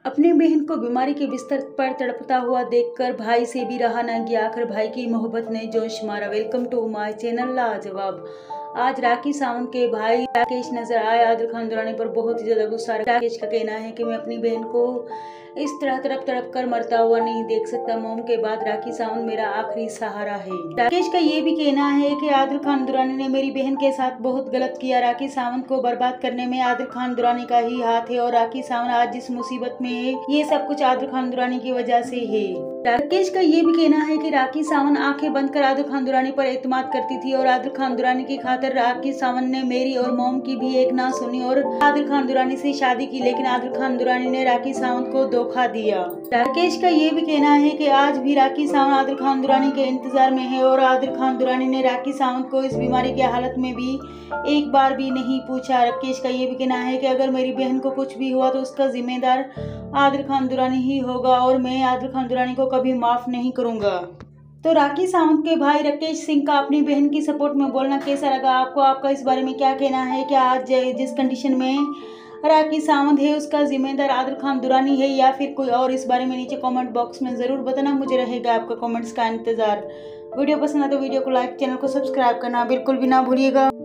अपनी बहन को बीमारी के बिस्तर पर तड़पता हुआ देखकर भाई से भी रहा न गया। आखिर भाई की मोहब्बत ने जोश मारा। वेलकम टू माय चैनल लाजवाब। आज राखी सावंत के भाई राकेश नजर आए आदिल खान दुरानी पर बहुत ही ज्यादा गुस्सा। राकेश का कहना है कि मैं अपनी बहन को इस तरह तड़प तड़प कर मरता हुआ नहीं देख सकता। मोम के बाद राखी सावंत मेरा आखिरी सहारा है। राकेश का ये भी कहना है कि आदिल खान दुरानी ने मेरी बहन के साथ बहुत गलत किया। राखी सावंत को बर्बाद करने में आदिल खान दुरानी का ही हाथ है और राखी सावंत आज जिस मुसीबत में है ये सब कुछ आदिल खान दुरानी की वजह से है। राकेश का ये भी कहना है कि राखी सावंत आंखें बंद कर आदिल खान दुरानी पर एतमाद करती थी और आदिल खान दुरानी की खातिर राखी सावंत ने मेरी और मोम की भी एक ना सुनी और आदिल खान दुरानी से शादी की, लेकिन आदिल खान दुरानी ने राखी सावंत को धोखा दिया। राकेश का ये भी कहना है कि आज भी राखी सावंत आदिल खान दुरानी के इंतजार में है और आदिल खान दुरानी ने राखी सावंत को इस बीमारी की हालत में भी एक बार भी नहीं पूछा। राकेश का ये भी कहना है कि अगर मेरी बहन को कुछ भी हुआ तो उसका जिम्मेदार आदिल खान दुरानी ही होगा और मैं आदिल खान दुरानी को कभी माफ नहीं करूंगा। तो राखी सावंत के भाई राकेश सिंह का अपनी बहन की सपोर्ट में बोलना कैसा लगा आपको? आपका इस बारे में क्या कहना है? क्या आज जिस कंडीशन में राखी सावंत है उसका जिम्मेदार आदिल खान दुरानी है या फिर कोई और? इस बारे में नीचे कमेंट बॉक्स में जरूर बताना। मुझे रहेगा आपका कमेंट्स का इंतजार। वीडियो पसंद है तो वीडियो को लाइक, चैनल को सब्सक्राइब करना बिल्कुल भी ना भूलिएगा।